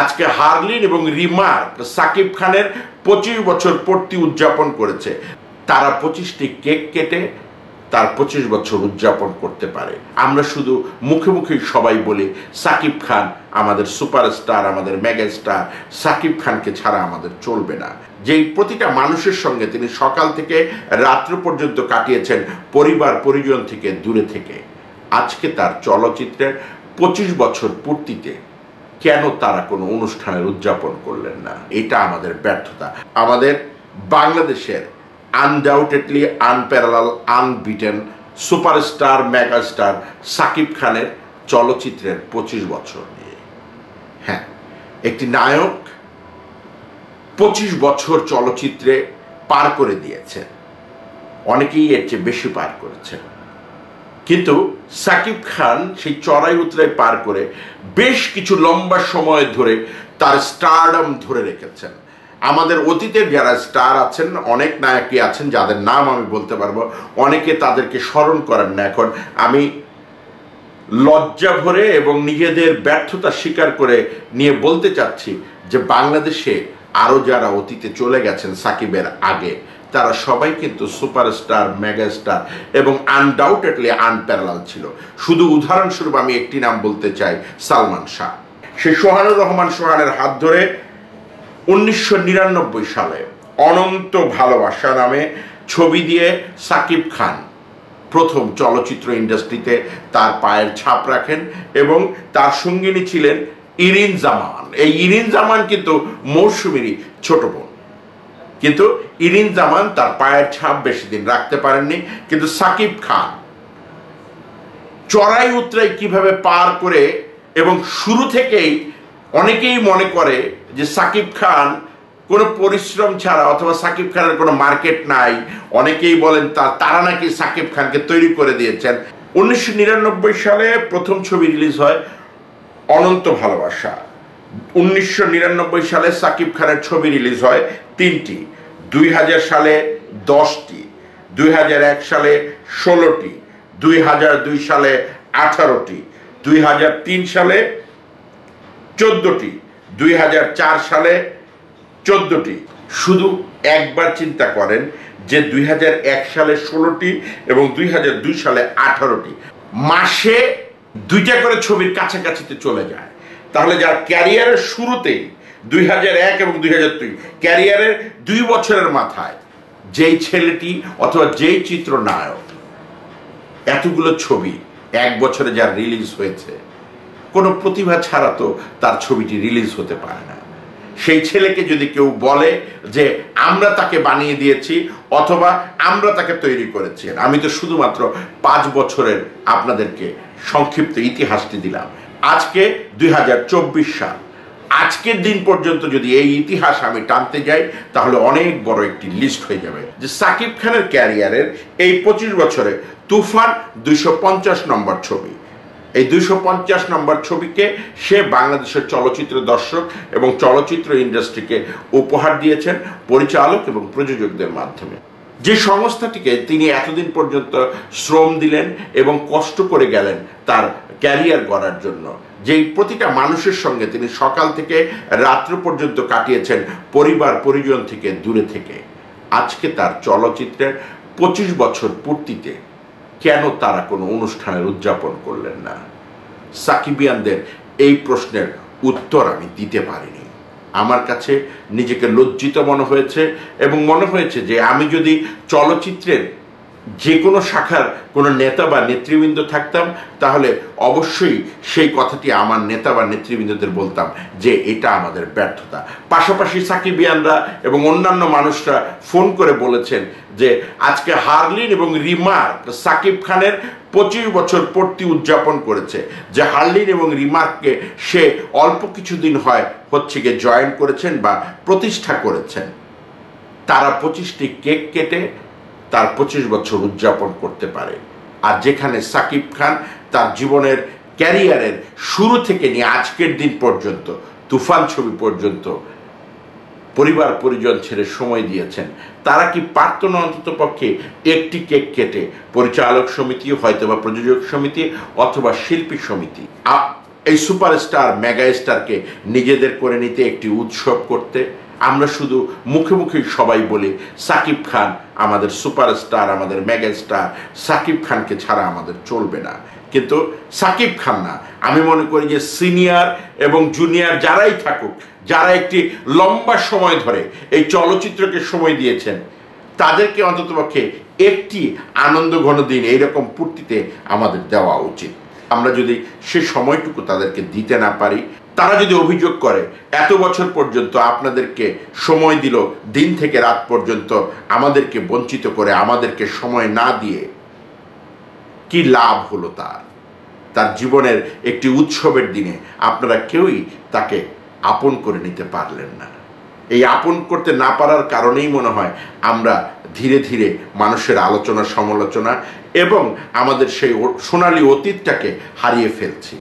আজকে হারলিন এবং রিমার্ক সাকিব খানের 25 বছর পূর্তি উদযাপন করেছে। তারা 25টি কেক কেটে তার 25 বছর উদযাপন করতে পারে। আমরা শুধু মুখে মুখে সবাই বলি সাকিব খান আমাদের সুপারস্টার, আমাদের মেগাস্টার, সাকিব খানকে ছাড়া আমাদের চলবে না। যেই প্রতিটা মানুষের সঙ্গে তিনি সকাল থেকে রাত্র পর্যন্ত কাটিয়েছেন পরিবার পরিজন থেকে দূরে থেকে, আজকে তার চলচ্চিত্রের 25 বছর পূর্তিতে কেন তারা কোনো অনুষ্ঠানের উদযাপন করলেন না? এটা আমাদের ব্যর্থতা। আমাদের বাংলাদেশের undoubtedly unparallel unbeaten superstar megastar Shakib খানের চলচ্চিত্রের 25 বছর নিয়ে। হ্যাঁ, একটি নায়ক 25 বছর চলচ্চিত্রে পার করে দিয়েছে, অনেকেই এর চেয়ে বেশি পার করেছে, কিন্তু সাকিব খান সেই চড়াই উতরাই পার করে বেশ কিছু লম্বা সময় ধরে তার স্টারডম ধরে রেখেছেন। আমাদের অতীতের যারা স্টার আছেন, অনেক নায়কই আছেন যাদের নাম আমি বলতে পারবো, অনেকে তাদেরকে স্মরণ করেন না। এখন আমি লজ্জা ভরে এবং নিজেদের ব্যর্থতা স্বীকার করে নিয়ে বলতে চাচ্ছি যে বাংলাদেশে আরও যারা অতীতে চলে গেছেন সাকিবের আগে, তারা সবাই কিন্তু সুপারস্টার মেগাস্টার এবং আনডাউটেডলি আনপ্যারালাল ছিল। শুধু উদাহরণস্বরূপ আমি একটি নাম বলতে চাই, সালমান শাহ। সে সোহানুর রহমান সোহানের হাত ধরে 1999 সালে অনন্ত ভালোবাসা নামে ছবি দিয়ে সাকিব খান প্রথম চলচ্চিত্র ইন্ডাস্ট্রিতে তার পায়ের ছাপ রাখেন এবং তার সঙ্গিনী ছিলেন ইরিন জামান। এই ইরিন জামান কিন্তু মৌসুমীরই ছোট বোন, কিন্তু ইরিন জামান তার পায়ের ছাপ বেশি দিন রাখতে পারেননি। কিন্তু সাকিব খান চড়াই উতরাই কিভাবে পার করে, এবং শুরু থেকেই অনেকেই মনে করে যে সাকিব খান কোনো পরিশ্রম ছাড়া, অথবা সাকিব খানের কোনো মার্কেট নাই, অনেকেই বলেন তারা নাকি সাকিব খানকে তৈরি করে দিয়েছেন। 1999 সালে প্রথম ছবি রিলিজ হয় অনন্ত ভালোবাসা। 1999 সালে সাকিব খানের ছবি রিলিজ হয় 3টি, 2000 সালে 10টি, 2001 সালে 16টি, 2002 সালে 18টি, 2003 সালে 14টি, 2004 সালে 14টি। শুধু একবার চিন্তা করেন যে 2001 সালে 16টি এবং 2002 সালে 18টি, মাসে 2টা করে ছবির কাছাকাছিতে চলে যায়। তাহলে যার ক্যারিয়ারের শুরুতেই 2001 এবং 2002 ক্যারিয়ারের 2 বছরের মাথায় যেই ছেলেটি অথবা যেই চিত্রনায়ক এতগুলো ছবি 1 বছরে যার রিলিজ হয়েছে, কোনো প্রতিভা ছাড়া তো তার ছবিটি রিলিজ হতে পারে না। সেই ছেলেকে যদি কেউ বলে যে আমরা তাকে বানিয়ে দিয়েছি অথবা আমরা তাকে তৈরি করেছি, আমি তো শুধুমাত্র 5 বছরের আপনাদেরকে সংক্ষিপ্ত ইতিহাসটি দিলাম। আজকে 2024 সাল, আজকের দিন পর্যন্ত যদি এই ইতিহাস আমি টানতে যাই তাহলে অনেক বড় একটি লিস্ট হয়ে যাবে। যে সাকিব খানের ক্যারিয়ারের এই 25 বছরে তুফান 250 নম্বর ছবি, এই 250 নম্বর ছবিকে সে বাংলাদেশের চলচ্চিত্র দর্শক এবং চলচ্চিত্র ইন্ডাস্ট্রিকে উপহার দিয়েছেন পরিচালক এবং প্রযোজকদের মাধ্যমে। যে সংস্থাটিকে তিনি এতদিন পর্যন্ত শ্রম দিলেন এবং কষ্ট করে গেলেন তার ক্যারিয়ার গড়ার জন্য, যেই প্রতিটা মানুষের সঙ্গে তিনি সকাল থেকে রাত্র পর্যন্ত কাটিয়েছেন পরিবার পরিজন থেকে দূরে থেকে, আজকে তার চলচ্চিত্রের 25 বছর পূর্তিতে কেন তারা কোনো অনুষ্ঠানের উদযাপন করলেন না? সাকিবিয়ানদের এই প্রশ্নের উত্তর আমি দিতে পারিনি। আমার কাছে নিজেকে লজ্জিত মনে হয়েছে এবং মনে হয়েছে যে আমি যদি চলচ্চিত্রের যে কোনো শাখার কোনো নেতা বা নেতৃবৃন্দ থাকতাম তাহলে অবশ্যই সেই কথাটি আমার নেতা বা নেতৃবৃন্দদের বলতাম যে এটা আমাদের ব্যর্থতা। পাশাপাশি সাকিবিয়ানরা এবং অন্যান্য মানুষরা ফোন করে বলেছেন যে আজকে হারলিন এবং রিমার্ক সাকিব খানের 25 বছর পূর্তি উদযাপন করেছে, যে হারলিন এবং রিমার্ককে সে অল্প কিছুদিন হচ্ছে গিয়ে জয়েন করেছেন বা প্রতিষ্ঠা করেছেন। তারা 25টি কেক কেটে তার 25 বছর উদযাপন করতে পারে। আর যেখানে সাকিব খান তার জীবনের ক্যারিয়ারের শুরু থেকে নিয়ে আজকের দিন পর্যন্ত, তুফান ছবি পর্যন্ত পরিবার পরিজন ছেড়ে সময় দিয়েছেন, তারা কি পারত না অন্তত পক্ষে একটি কেক কেটে পরিচালক সমিতি, হয়তোবা প্রযোজক সমিতি অথবা শিল্পী সমিতি এই সুপারস্টার মেগা স্টারকে নিজেদের করে নিতে, একটি উৎসব করতে। আমরা শুধু মুখে মুখেই সবাই বলি সাকিব খান আমাদের সুপারস্টার, আমাদের মেগা স্টার, সাকিব খানকে ছাড়া আমাদের চলবে না। কিন্তু সাকিব খান না, আমি মনে করি যে সিনিয়র এবং জুনিয়র যারাই থাকুক, যারা একটি লম্বা সময় ধরে এই চলচ্চিত্রকে সময় দিয়েছেন, তাদেরকে অন্ততপক্ষে একটি আনন্দ ঘন দিন এইরকম পূর্তিতে আমাদের দেওয়া উচিত। আমরা যদি সে সময়টুকু তাদেরকে দিতে না পারি, তারা যদি অভিযোগ করে এত বছর পর্যন্ত আপনাদেরকে সময় দিল, দিন থেকে রাত পর্যন্ত আমাদেরকে বঞ্চিত করে, আমাদেরকে সময় না দিয়ে কি লাভ হলো তার জীবনের একটি উৎসবের দিনে আপনারা কেউই তাকে আপন করে নিতে পারলেন না। এই আপন করতে না পারার কারণেই মনে হয় আমরা ধীরে ধীরে মানুষের আলোচনা সমালোচনা এবং আমাদের সেই সোনালী অতীতটাকে হারিয়ে ফেলছি।